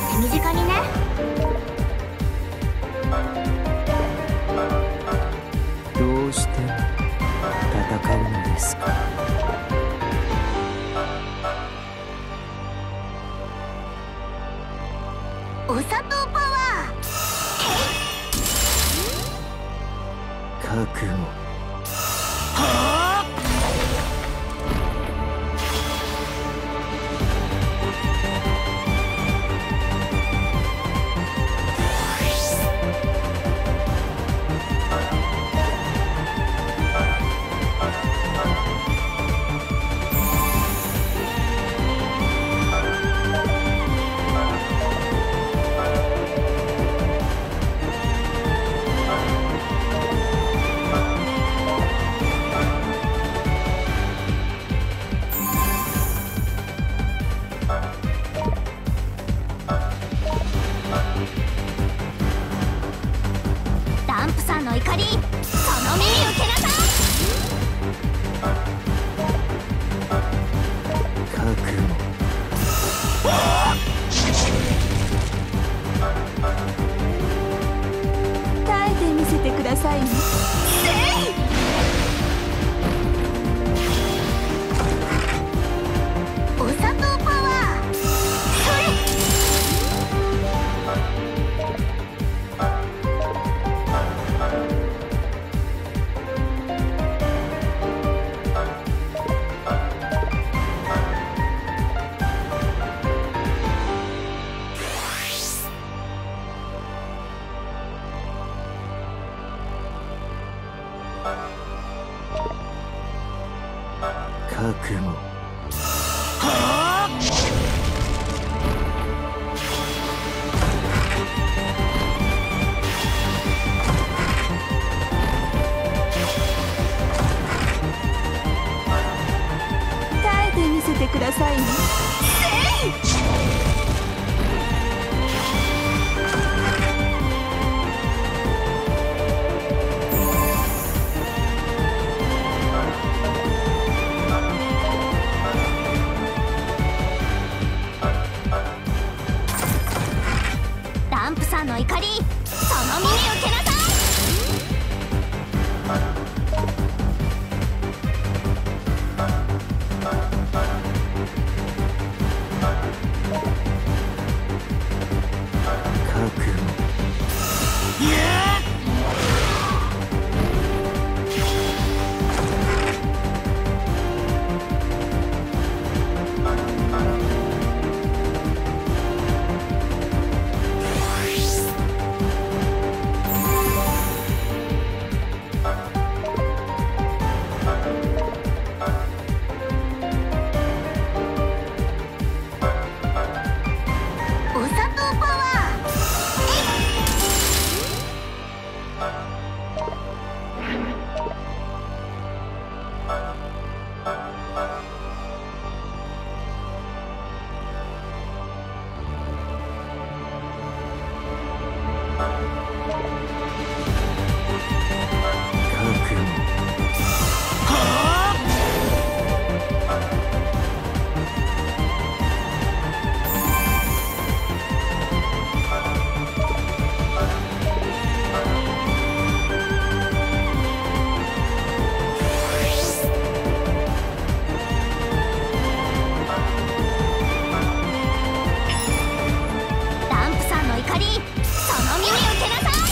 手短にね。 どうして戦うのですか。 お砂糖パワー。 覚悟。 ダンプさんの怒り、その目に受けなさい。 覚悟。 耐えてみせてくださいね。 お砂糖パワー。それ。 覚悟。 耐えてみせてくださいね。 ダンプさんの怒り、その身に受けなさい。 覚悟。 お砂糖パワ覚悟。 ー。ダンプさんの怒り、その身に受けなさい。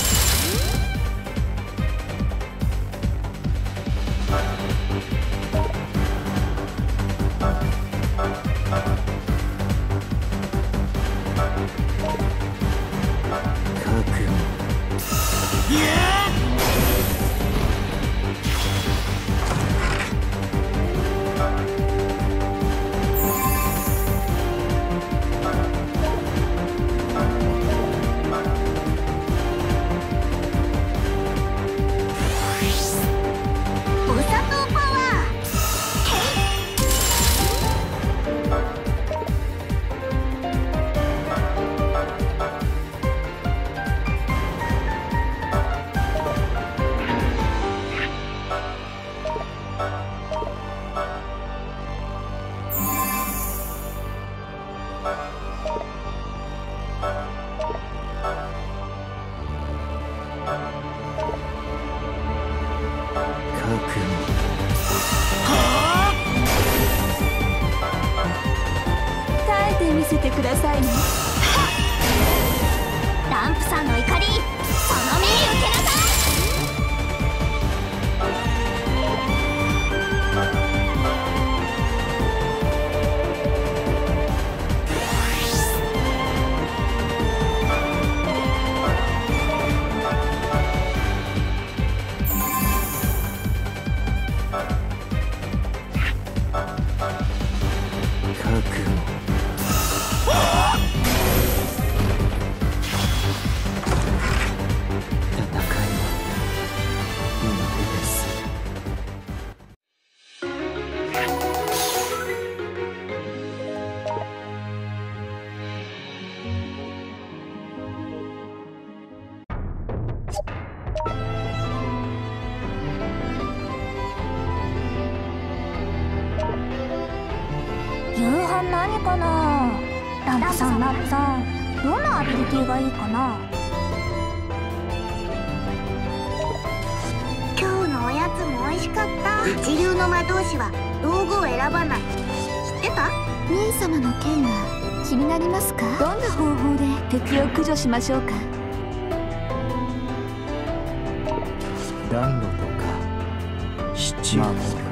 覚悟。 お砂糖パワー。 耐えてみせてくださいね。 ランプさんの怒り、その身に受けなさい。 夕飯何かな。ランプさん、ランプさん、どんなアビリティがいいかな。 今日のおやつも美味しかった。一流の魔導士は道具を選ばない。知ってた？ ミン様の件が気になりますか？ どんな方法で敵を駆除しましょうか。 暖炉とか七守る